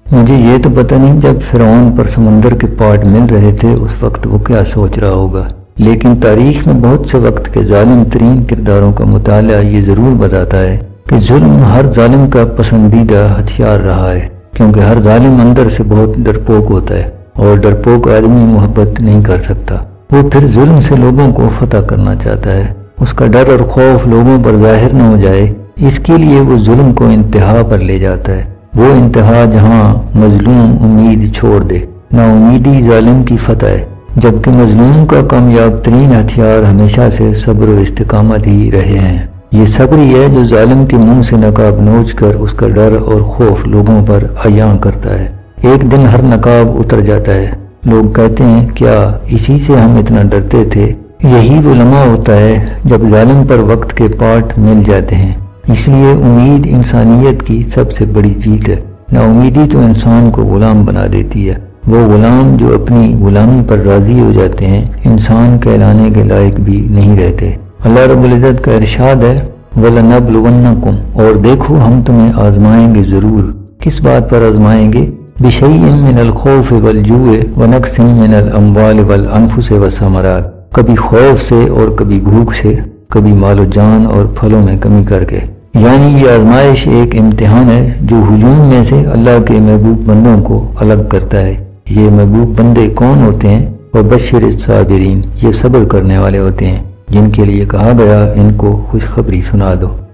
مجھے یہ تو پتہ نہیں جب فرعون پر سمندر کے پارٹ مل رہے تھے اس وقت وہ کیا سوچ رہا ہوگا، لیکن تاریخ میں بہت سے وقت کے ظالم ترین کرداروں کا مطالعہ یہ ضرور بتاتا ہے کہ ظلم ہر ظالم کا پسندیدہ ہتھیار رہا ہے، کیونکہ ہر ظالم اندر سے بہت ڈرپوک ہوتا ہے اور ڈرپوک آدمی محبت نہیں کر سکتا۔ وہ پھر ظلم سے لوگوں کو فتح کرنا چاہتا ہے، اس کا ڈر اور خوف لوگوں پر ظاہر نہ ہو جائے، اس کے لیے وہ ظلم کو انتہا پر لے جاتا ہے، وہ انتہا جہاں مظلوم امید چھوڑ دے۔ نا امیدی ظالم کی فتح ہے، جبکہ مظلوم کا کامیاب ترین ہتھیار ہمیشہ سے صبر و استقامت ہی رہے ہیں۔ یہ صبر ہی ہے جو ظالم کے منہ سے نقاب نوچ کر اس کا ڈر اور خوف لوگوں پر عیاں کرتا ہے۔ ایک دن ہر نقاب اتر جاتا ہے، لوگ کہتے ہیں کیا اسی سے ہم اتنا ڈرتے تھے؟ یہی وہ لمحہ ہوتا ہے جب ظالم پر وقت کے پارٹ مل جاتے ہیں۔ اس لیے امید انسانیت کی سب سے بڑی جیت ہے۔ نا امیدی تو انسان کو غلام بنا دیتی ہے، وہ غلام جو اپنی غلامی پر راضی ہو جاتے ہیں انسان کہلانے کے لائق بھی نہیں رہتے۔ اللہ رب العزت کا ارشاد ہے وَلَنَبْلُوَنَّكُمْ، اور دیکھو ہم تمہیں آزمائیں گے ضرور۔ کس بات پر آزمائیں گے؟ بِشَيْءٍ مِّنَ الْخَوْفِ وَالْجُوعِ وَنَقْصٍ مِّنَ الْأَمْوَالِ وَالْأَنفُسِ وَالثَّمَرَاتِ، کبھی خوف سے اور کبھی بھوک سے، کبھی مال و جان اور پھلوں میں کمی کر کے۔ یعنی یہ آزمائش ایک امتحان ہے جو ہجوم میں سے اللہ کے محبوب بندوں کو الگ کرتا ہے۔ یہ محبوب بندے کون ہوتے ہیں؟ وَبَشِّرِ الصَّابِرِينَ، یہ صبر کرنے والے ہوتے ہیں جن کے لیے کہا گیا ان کو خوشخبری سنا دو۔